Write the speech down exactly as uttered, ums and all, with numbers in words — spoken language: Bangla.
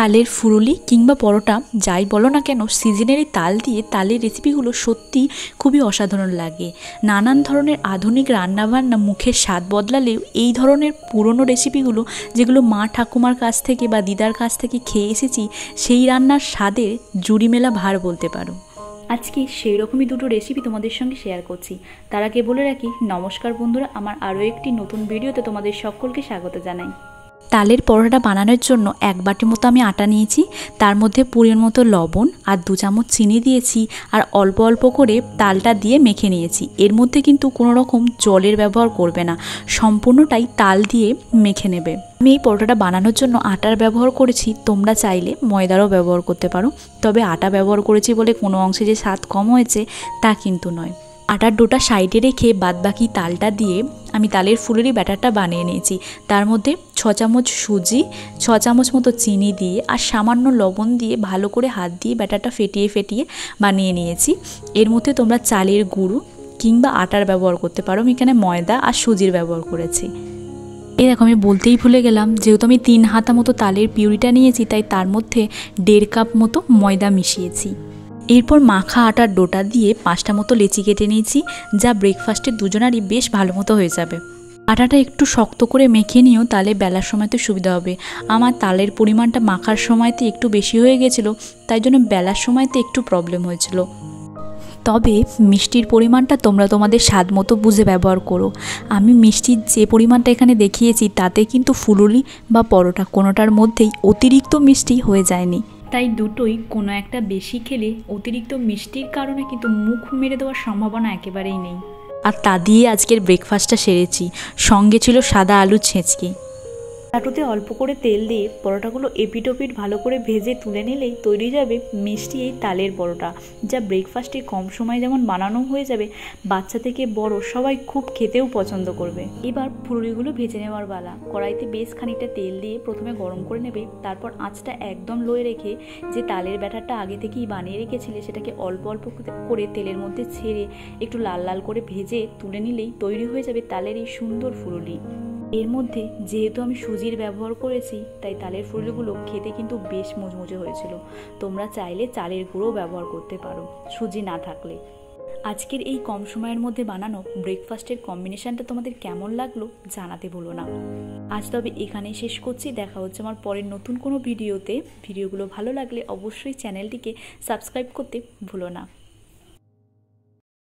তালের ফুরুলি কিংবা পরোটা যাই বলো না কেন, সিজনের এই তাল দিয়ে তালের রেসিপিগুলো সত্যি খুবই অসাধারণ লাগে। নানান ধরনের আধুনিক রান্নাবান্না মুখের স্বাদ বদলালেও এই ধরনের পুরনো রেসিপিগুলো যেগুলো মা ঠাকুমার কাছ থেকে বা দিদার কাছ থেকে খেয়ে এসেছি, সেই রান্নার স্বাদে জুড়ি মেলা ভার বলতে পারো। আজকে সেই রকমই দুটো রেসিপি তোমাদের সঙ্গে শেয়ার করছি। তার আগে বলে রাখি, নমস্কার বন্ধুরা, আমার আরও একটি নতুন ভিডিওতে তোমাদের সকলকে স্বাগত জানাই। তালের পরোটা বানানোর জন্য এক বাটি মতো আমি আটা নিয়েছি, তার মধ্যে পরিমাণ মতো লবণ আর দু চামচ চিনি দিয়েছি, আর অল্প অল্প করে তালটা দিয়ে মেখে নিয়েছি। এর মধ্যে কিন্তু কোনো রকম জলের ব্যবহার করবে না, সম্পূর্ণটাই তাল দিয়ে মেখে নেবে। আমি এই পরোটাটা বানানোর জন্য আটার ব্যবহার করেছি, তোমরা চাইলে ময়দারও ব্যবহার করতে পারো, তবে আটা ব্যবহার করেছি বলে কোনো অংশে যে স্বাদ কম হয়েছে তা কিন্তু নয়। আটার ডোটা সাইডে রেখে বাদবাকি তালটা দিয়ে আমি তালের ফুলেরই ব্যাটারটা বানিয়ে নিয়েছি। তার মধ্যে ছ চামচ সুজি, ছ চামচ মতো চিনি দিয়ে আর সামান্য লবণ দিয়ে ভালো করে হাত দিয়ে ব্যাটারটা ফেটিয়ে ফেটিয়ে বানিয়ে নিয়েছি। এর মধ্যে তোমরা চালের গুঁড়ো কিংবা আটার ব্যবহার করতে পারো, আমি এখানে ময়দা আর সুজির ব্যবহার করেছি। এই দেখো, আমি বলতেই ভুলে গেলাম, যেহেতু আমি তিন হাতা মতো তালের পিউরিটা নিয়েছি, তাই তার মধ্যে দেড় কাপ মতো ময়দা মিশিয়েছি। এরপর মাখা আটার ডোটা দিয়ে পাঁচটা মতো লেচি কেটে নিয়েছি, যা ব্রেকফাস্টে দুজনারই বেশ ভালো মতো হয়ে যাবে। আটাটা একটু শক্ত করে মেখে নিয়েও তালে বেলার সময়তে সুবিধা হবে। আমার তালের পরিমাণটা মাখার সময়তে একটু বেশি হয়ে গেছিলো, তাই জন্য বেলার সময়তে একটু প্রবলেম হয়েছিল। তবে মিষ্টির পরিমাণটা তোমরা তোমাদের স্বাদ মতো বুঝে ব্যবহার করো। আমি মিষ্টির যে পরিমাণটা এখানে দেখিয়েছি তাতে কিন্তু ফুলুরি বা পরোটা কোনোটার মধ্যেই অতিরিক্ত মিষ্টি হয়ে যায়নি, তাই দুটোই কোনো একটা বেশি খেলে অতিরিক্ত মিষ্টির কারণে কিন্তু মুখ মেরে দেওয়ার সম্ভাবনা একেবারেই নেই। আর তা দিয়ে আজকের ব্রেকফাস্টটা সেরেছি, সঙ্গে ছিল সাদা আলুর ছেঁচকি। চাটুতে অল্প করে তেল দিয়ে পরোটাগুলো এপিট ওপিট ভালো করে ভেজে তুলে নিলেই তৈরি যাবে মিষ্টি এই তালের পরোটা, যা ব্রেকফাস্টে কম সময় যেমন বানানো হয়ে যাবে, বাচ্চা থেকে বড় সবাই খুব খেতেও পছন্দ করবে। এবার ফুলুরিগুলো ভেজে নেওয়ার পালা। কড়াইতে বেশ খানিকটা তেল দিয়ে প্রথমে গরম করে নেবে, তারপর আঁচটা একদম লোয়ে রেখে যে তালের ব্যাটারটা আগে থেকেই বানিয়ে রেখেছিলে সেটাকে অল্প অল্প করে তেলের মধ্যে ছেড়ে একটু লাল লাল করে ভেজে তুলে নিলেই তৈরি হয়ে যাবে তালের এই সুন্দর ফুলুরি। এর মধ্যে যেহেতু আমি সুজির ব্যবহার করেছি, তাই তালের ফুলগুলো খেতে কিন্তু বেশ মুচমুচে হয়েছিল। তোমরা চাইলে চালের গুঁড়ো ব্যবহার করতে পারো সুজি না থাকলে। আজকের এই কম সময়ের মধ্যে বানানো ব্রেকফাস্টের কম্বিনেশনটা তোমাদের কেমন লাগলো জানাতে ভুলো না। আজ তবে এখানেই শেষ করছি, দেখা হচ্ছে আমার পরের নতুন কোনো ভিডিওতে। ভিডিওগুলো ভালো লাগলে অবশ্যই চ্যানেলটিকে সাবস্ক্রাইব করতে ভুলো না।